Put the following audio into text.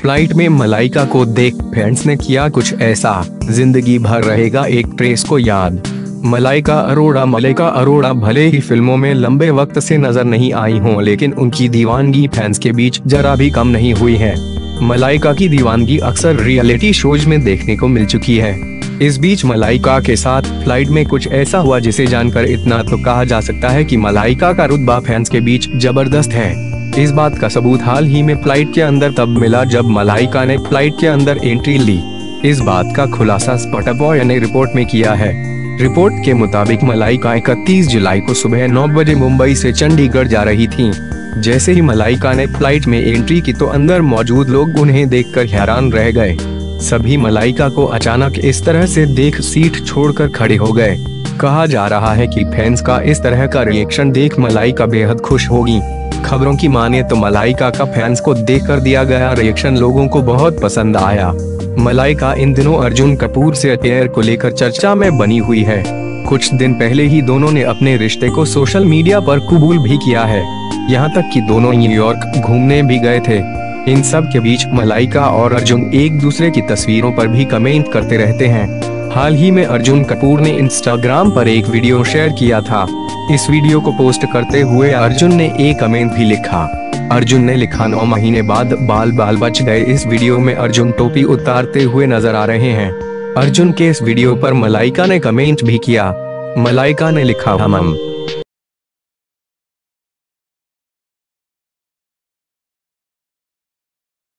Flight में मलाइका को देख फैंस ने किया कुछ ऐसा, जिंदगी भर रहेगा एक्ट्रेस को याद। मलाइका अरोड़ा भले ही फिल्मों में लंबे वक्त से नजर नहीं आई हों, लेकिन उनकी दीवानगी फैंस के बीच जरा भी कम नहीं हुई है। मलाइका की दीवानगी अक्सर रियलिटी शोज में देखने को मिल चुकी है। इस बीच मलाइका के साथ फ्लाइट में कुछ ऐसा हुआ जिसे जानकर इतना तो कहा जा सकता है कि मलाइका का रुतबा फैंस के बीच जबरदस्त है। इस बात का सबूत हाल ही में फ्लाइट के अंदर तब मिला जब मलाइका ने फ्लाइट के अंदर एंट्री ली। इस बात का खुलासा स्पॉटबॉय ने रिपोर्ट में किया है। रिपोर्ट के मुताबिक मलाइका 31 जुलाई को सुबह 9 बजे मुंबई से चंडीगढ़ जा रही थीं। जैसे ही मलाइका ने फ्लाइट में एंट्री की तो अंदर मौजूद लोग उन्हें देखकर हैरान रह गए। सभी मलाइका को अचानक इस तरह से देख सीट छोड़कर खड़े हो गए। कहा जा रहा है कि फैंस का इस तरह का रिएक्शन देख मलाइका बेहद खुश होगी। खबरों की माने तो मलाइका का फैंस को देखकर दिया गया रिएक्शन लोगों को बहुत पसंद आया। मलाइका इन दिनों अर्जुन कपूर से अफेयर को लेकर चर्चा में बनी हुई है। कुछ दिन पहले ही दोनों ने अपने रिश्ते को सोशल मीडिया पर कबूल भी किया है। यहाँ तक कि दोनों न्यूयॉर्क घूमने भी गए थे। इन सब के बीच मलाइका और अर्जुन एक दूसरे की तस्वीरों पर भी कमेंट करते रहते हैं। हाल ही में अर्जुन कपूर ने इंस्टाग्राम पर एक वीडियो शेयर किया था। इस वीडियो को पोस्ट करते हुए अर्जुन ने एक कमेंट भी लिखा। अर्जुन ने लिखा, 9 महीने बाद बाल बच गए। इस वीडियो में अर्जुन टोपी उतारते हुए नजर आ रहे हैं। अर्जुन के इस वीडियो पर मलाइका ने कमेंट भी किया। मलाइका ने लिखा, हम